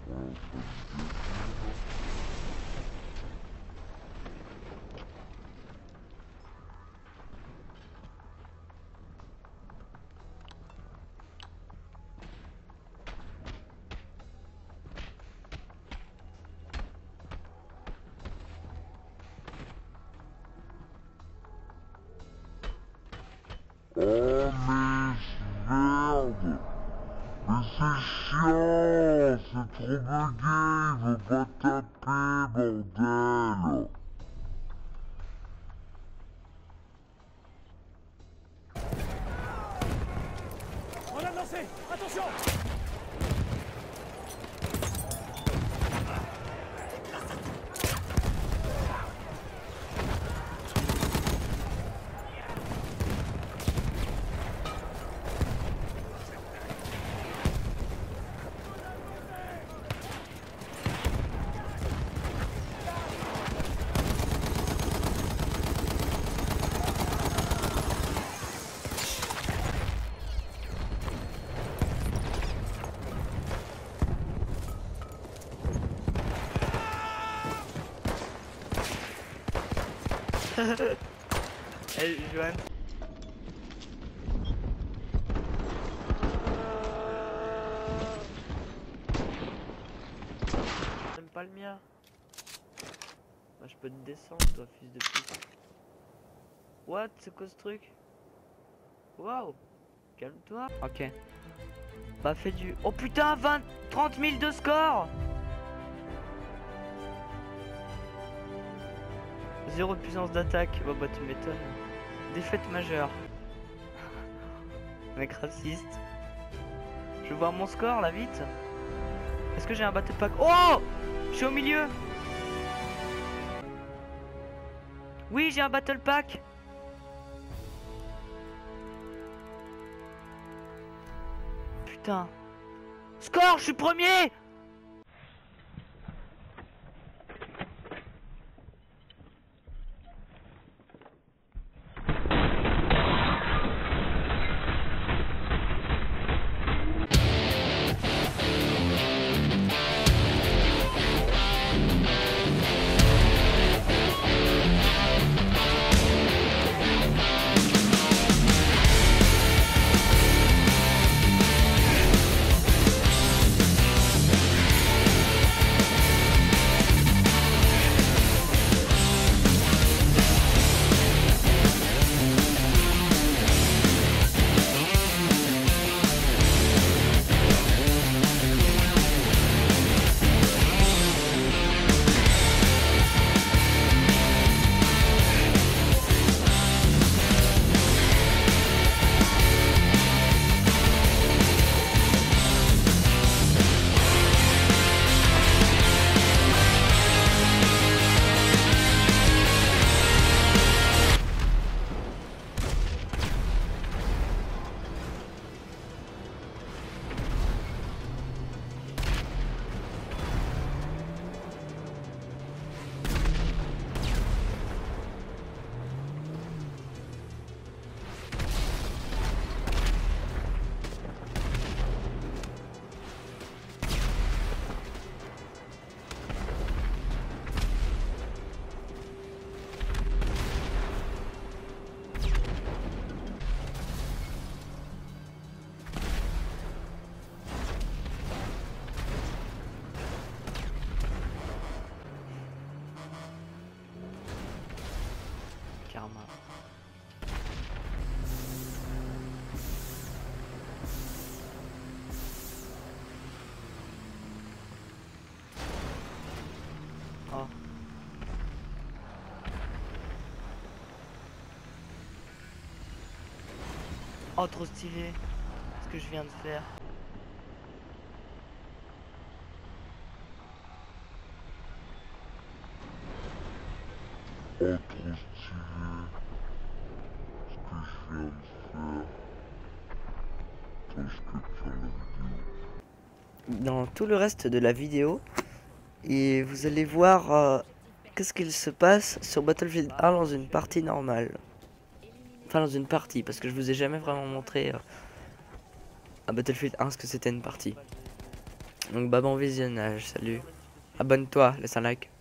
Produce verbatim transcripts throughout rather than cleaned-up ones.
Oh mais merde! Mais c'est chiant! C'est trop bugué! Il veut pas taper, bordel! On a lancé! Attention! Hey Johan. T'aimes pas le mien? Bah je peux te descendre toi fils de pute. What? C'est quoi ce truc? Waouh. Calme-toi. Ok. Bah fais du... Oh putain, vingt... trente mille de score. Zéro de puissance d'attaque. Bah bah tu m'étonnes. Défaite majeure. Mec raciste. Je vois mon score là vite. Est-ce que j'ai un battle pack? Oh! Je suis au milieu. Oui, j'ai un battle pack. Putain. Score, je suis premier. Karma. Oh. Oh, trop stylé ce que je viens de faire. Oh, trop stylé ce que je viens de faire. Attends, je peux faire la vidéo. Dans tout le reste de la vidéo, et vous allez voir euh, qu'est-ce qu'il se passe sur Battlefield un dans une partie normale. Enfin dans une partie, parce que je vous ai jamais vraiment montré euh, à Battlefield un ce que c'était une partie. Donc bah bon visionnage, salut. Abonne-toi, laisse un like.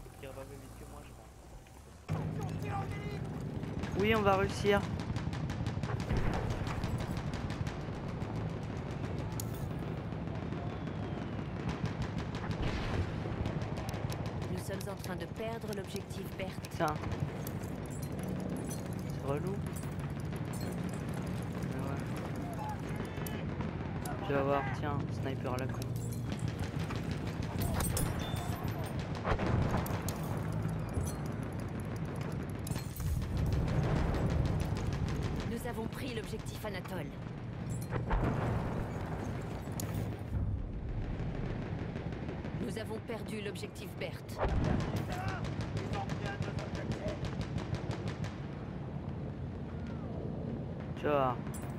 Oui, on va réussir. Nous sommes en train de perdre l'objectif Berthe. Tiens. C'est relou. Mais ouais. Tu vas voir, tiens, sniper à la con. Nous avons pris l'objectif Anatole. Nous avons perdu l'objectif Berthe. Tu vois.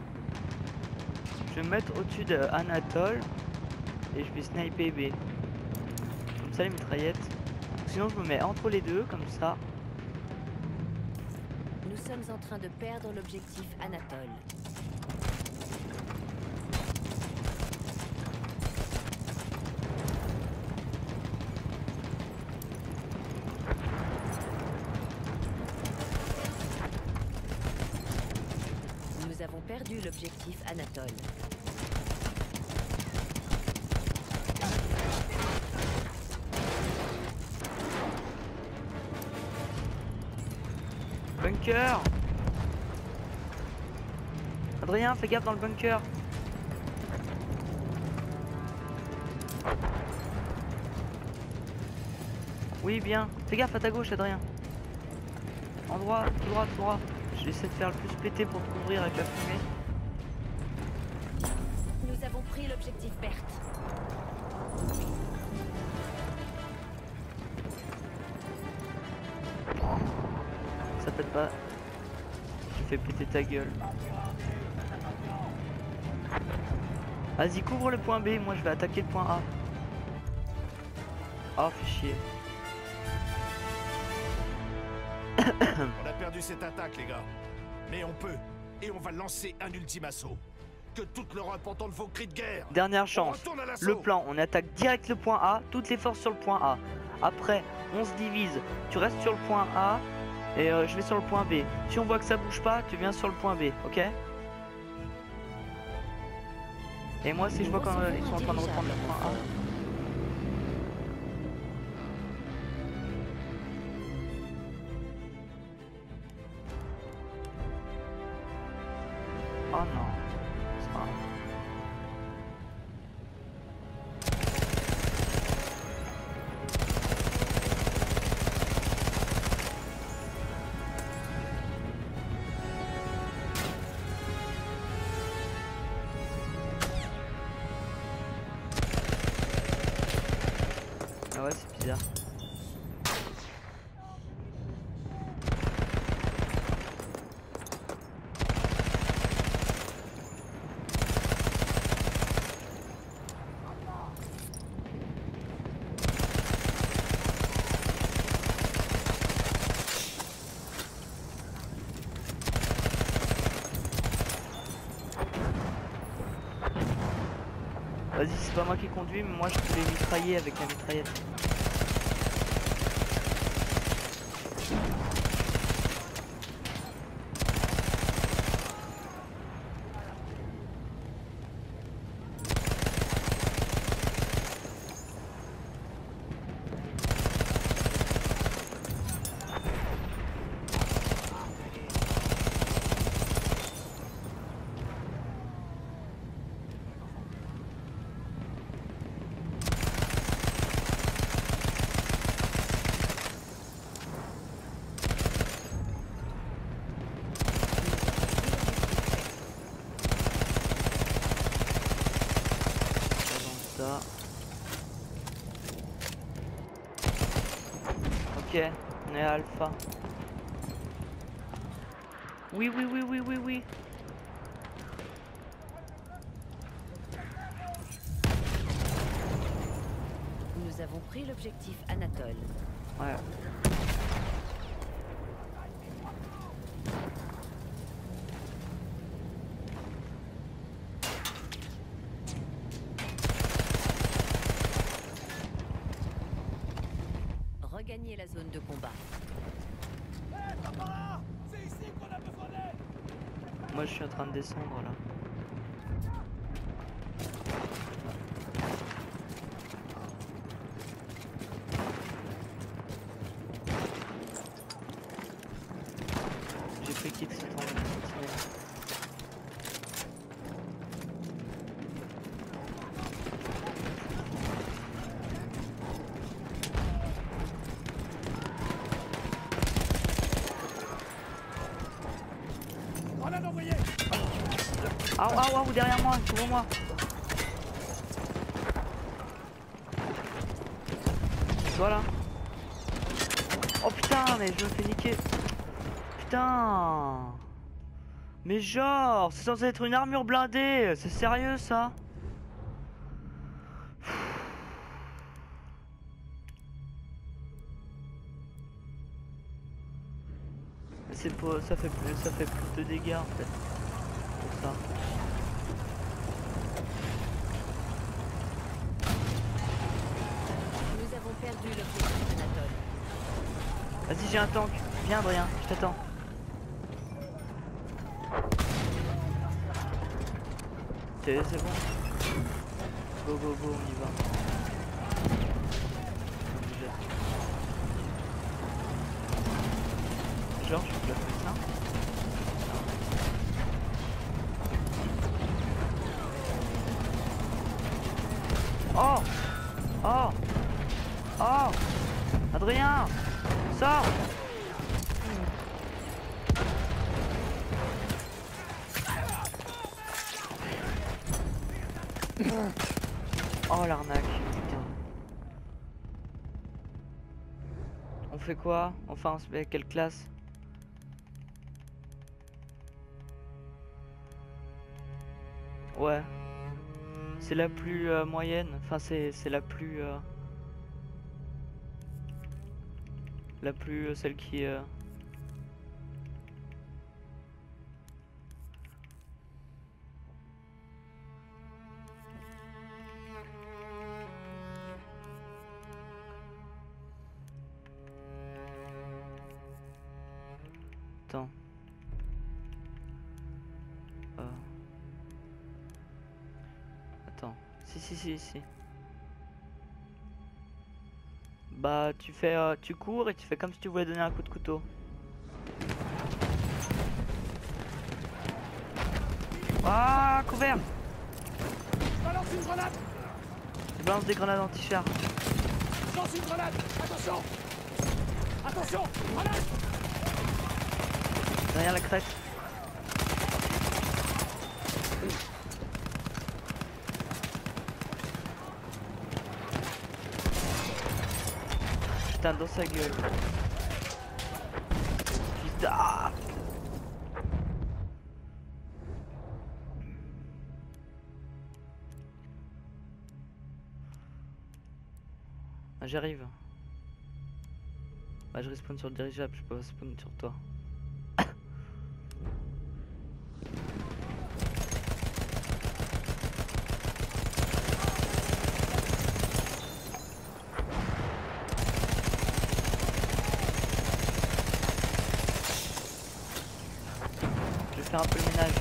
Je vais me mettre au-dessus de Anatole et je vais sniper B. Comme ça les mitraillettes. Sinon je me mets entre les deux comme ça. Nous sommes en train de perdre l'objectif Anatole. Nous avons perdu l'objectif Anatole. Bunker. Adrien, fais gaffe dans le bunker. Oui, bien. Fais gaffe à ta gauche, Adrien. En droit, tout droit, tout droit. J'essaie de faire le plus péter pour te couvrir avec la fumée. Nous avons pris l'objectif Berthe. Ça pète pas. Je fais péter ta gueule. Vas-y, couvre le point B, moi je vais attaquer le point A. Oh, fais chier. On a perdu cette attaque, les gars. Mais on peut. Et on va lancer un ultime assaut. Que toute l'Europe entende vos cris de guerre. Dernière On chance. retourne à l'assaut. Le plan, on attaque direct le point A, toutes les forces sur le point A. Après, on se divise. Tu restes sur le point A et euh, je vais sur le point B. Si on voit que ça bouge pas, tu viens sur le point B, ok? Et moi, si je vois qu'ils sont en train de reprendre le point A. Oh non. C'est pas grave. Ah ouais, c'est bizarre. Vas-y, c'est pas moi qui conduis, mais moi je peux les mitrailler avec la mitraillette. Ça. Ok, on est à Alpha. Oui, oui, oui, oui, oui, oui. Nous avons pris l'objectif Anatole. Ouais. gagné la zone de combat. Hé, pas par là! C'est ici qu'on a besoin d'aide! Moi je suis en train de descendre là. J'ai fait kick ce temps. Grenade envoyée! Ah ah ah, derrière moi, devant moi. Voilà. Oh putain, mais je me fais niquer. Putain. Mais genre, c'est censé être une armure blindée. C'est sérieux ça? C'est pas, ça fait plus, ça fait plus de dégâts en fait. Pour ça. Nous avons perdu l'objectif Anatole. Vas-y, j'ai un tank. Viens Adrien, je t'attends. C'est c'est bon. Go go go, on y va. Genre, je peux faire ça. Oh! Oh! Oh! Adrien! Sors! Oh l'arnaque, putain. On fait quoi? Enfin, on se met à quelle classe? Ouais. C'est la plus euh, moyenne. Enfin, c'est la plus... Euh... La plus... Euh, celle qui... Euh... Attends. Euh... Attends. Si, si, si, si. Bah, tu fais... Euh, tu cours et tu fais comme si tu voulais donner un coup de couteau. Ah, couvert! Balance une grenade! Je balance des grenades anti-char. Lance une grenade! Attention! Attention! Grenade! Derrière la crête. Putain, dans sa gueule. Putain. Ah, j'arrive. Bah, je respawn sur le dirigeable, je peux pas spawn sur toi. Je vais faire un peu le ménage.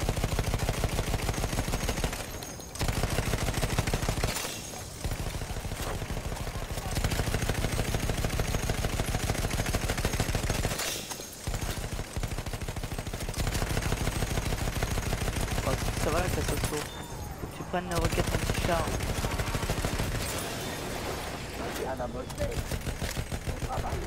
Oh, ça va la casse au saut. Faut que tu prennes la roquette anti-char. Rien à bosser! On travaille!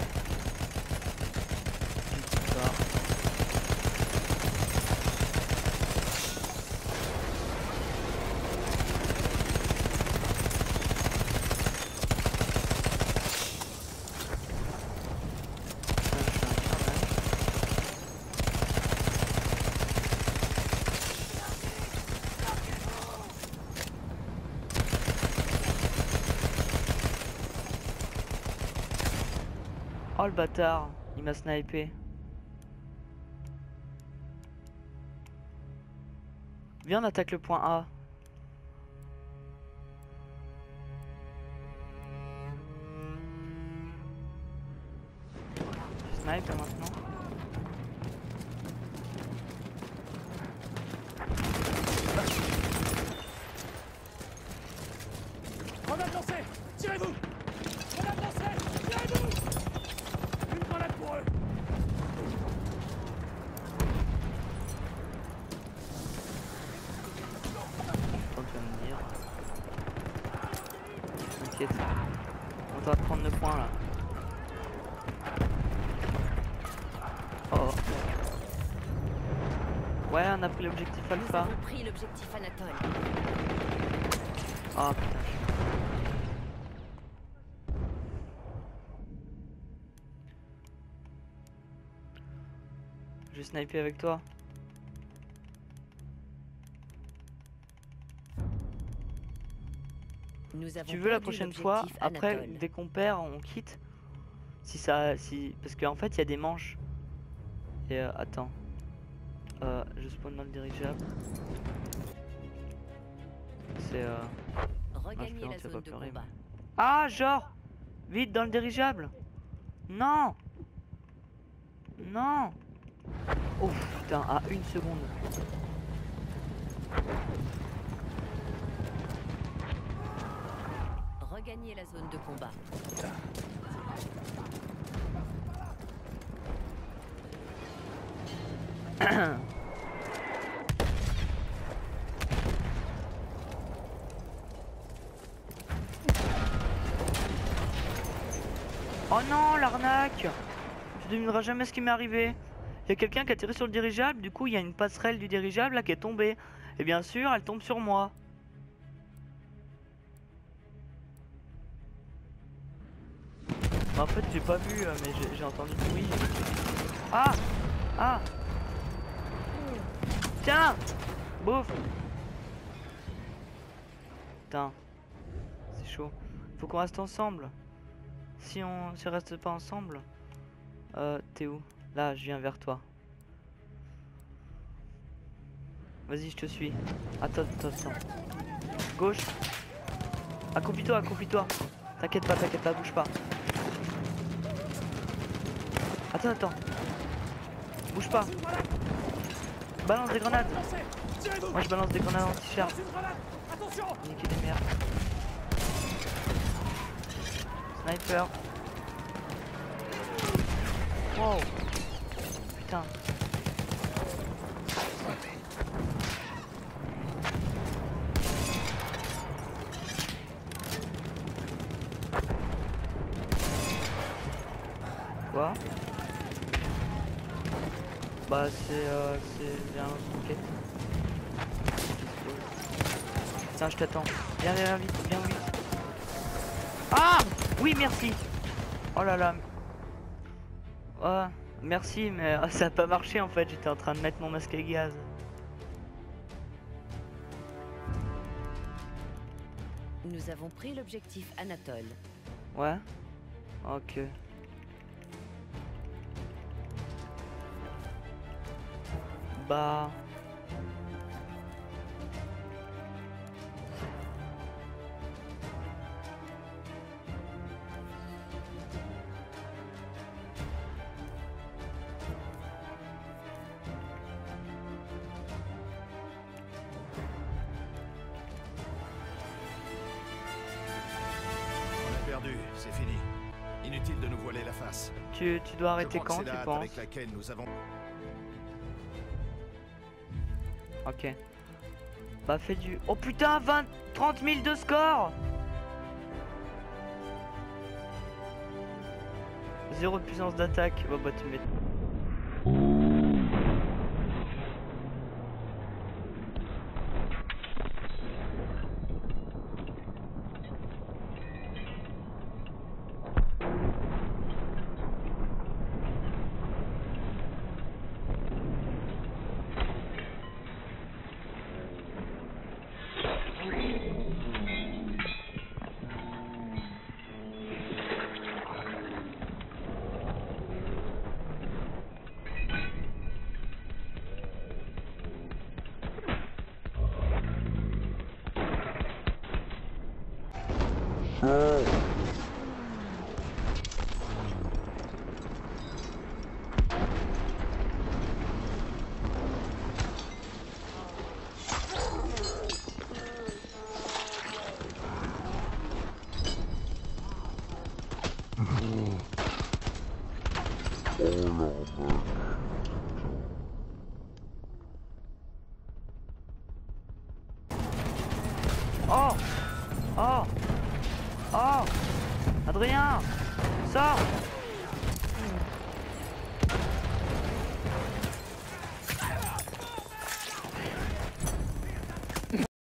Oh le bâtard, il m'a snipé. Viens, on attaque le point A. snipe là, maintenant. Grenade lancée! Tirez-vous! Grenade lancée! Tirez-vous! Une grenade pour eux! Quand tu vas me dire. T'inquiète. On doit prendre le point là. Oh. Ouais, on a pris l'objectif Nous alpha. avons pris l'objectif Anatole. Oh putain, je suis... Je vais sniper avec toi. Nous avons Tu veux la perdu prochaine fois, l'objectif après, Anatole. dès qu'on perd, on quitte. Si ça, si, parce qu'en fait, il y a des manches. Et euh, attends, euh, je spawn dans le dirigeable. C'est euh... Regagnez non, la tu vas zone pas de pleurer, combat. ah, genre, vite dans le dirigeable. Non, non. Oh putain, à une seconde. Regagnez la zone de combat. Oh non, l'arnaque. Tu devineras jamais ce qui m'est arrivé. Il y a quelqu'un qui a tiré sur le dirigeable, du coup il y a une passerelle du dirigeable là qui est tombée. Et bien sûr, elle tombe sur moi. En fait, j'ai pas vu, euh, mais j'ai entendu le bruit. Ah! Ah! Tiens! Bouffe! Putain. C'est chaud. Faut qu'on reste ensemble. Si on si on reste pas ensemble... Euh, t'es où? Là, je viens vers toi. Vas-y, je te suis. Attends, attends, attends. Gauche. Accroupis-toi, accroupis-toi. T'inquiète pas, t'inquiète pas, bouge pas. Attends, attends. Bouge pas. Balance des grenades. Moi je balance des grenades anti-char. Niquer des merdes. Sniper. Wow. Putain. Quoi? Bah c'est euh, c'est bien ok. Tiens, je t'attends. Viens, viens vite, viens vite. Ah oui, merci. Oh là là. Oh, merci, mais euh, ça a pas marché en fait. J'étais en train de mettre mon masque à gaz. Nous avons pris l'objectif Anatole. Ouais. Ok. Bah. On a perdu, c'est fini. Inutile de nous voiler la face. Tu, tu dois arrêter Je crois quand que c'est tu la hâte penses? avec laquelle nous avons... Ok. Bah fais du... Oh putain, vingt... trente mille de score. Zéro de puissance d'attaque. Bah bah tu mets... Oh l'arnaque. Oh! Oh! Oh! Adrien! Sors!